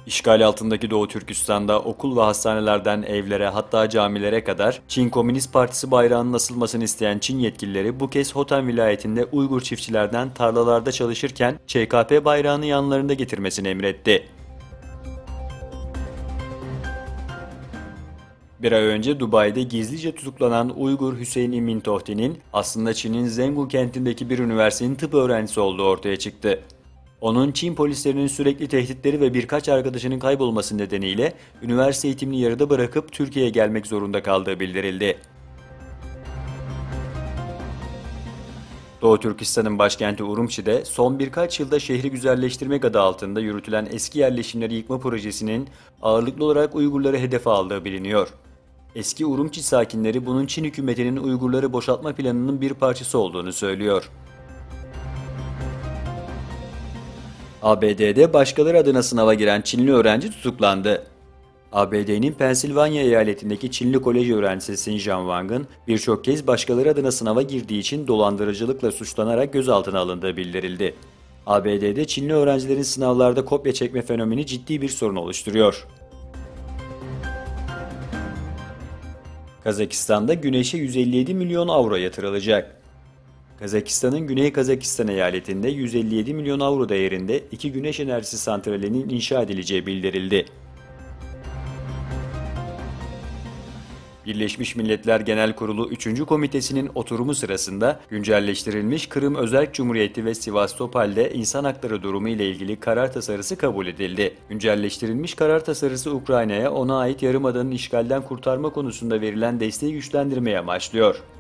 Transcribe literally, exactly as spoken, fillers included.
İşgal altındaki Doğu Türkistan'da okul ve hastanelerden evlere hatta camilere kadar Çin Komünist Partisi bayrağının asılmasını isteyen Çin yetkilileri bu kez Hotan vilayetinde Uygur çiftçilerden tarlalarda çalışırken Ç K P bayrağını yanlarında getirmesini emretti. Bir ay önce Dubai'de gizlice tutuklanan Uygur Hüseyin Emin Tohti'nin aslında Çin'in Zenghu kentindeki bir üniversitenin tıp öğrencisi olduğu ortaya çıktı. Onun Çin polislerinin sürekli tehditleri ve birkaç arkadaşının kaybolması nedeniyle üniversite eğitimini yarıda bırakıp Türkiye'ye gelmek zorunda kaldığı bildirildi. Doğu Türkistan'ın başkenti Urumçi'de son birkaç yılda şehri güzelleştirmek adı altında yürütülen eski yerleşimleri yıkma projesinin ağırlıklı olarak Uygurları hedefe aldığı biliniyor. Eski Urumçi sakinleri bunun Çin hükümetinin Uygurları boşaltma planının bir parçası olduğunu söylüyor. A B D'de başkaları adına sınava giren Çinli öğrenci tutuklandı. A B D'nin Pensilvanya eyaletindeki Çinli kolej öğrencisi Xinjiang Wang'ın birçok kez başkaları adına sınava girdiği için dolandırıcılıkla suçlanarak gözaltına alındığı bildirildi. A B D'de Çinli öğrencilerin sınavlarda kopya çekme fenomeni ciddi bir sorun oluşturuyor. Kazakistan'da güneşe yüz elli yedi milyon avro yatırılacak. Kazakistan'ın Güney Kazakistan eyaletinde yüz elli yedi milyon avro değerinde iki güneş enerjisi santralinin inşa edileceği bildirildi. Birleşmiş Milletler Genel Kurulu üçüncü Komitesi'nin oturumu sırasında güncelleştirilmiş Kırım Özerk Cumhuriyeti ve Sivastopol'de insan hakları durumu ile ilgili karar tasarısı kabul edildi. Güncelleştirilmiş karar tasarısı Ukrayna'ya ona ait Yarımada'nın işgalden kurtarma konusunda verilen desteği güçlendirmeye amaçlıyor.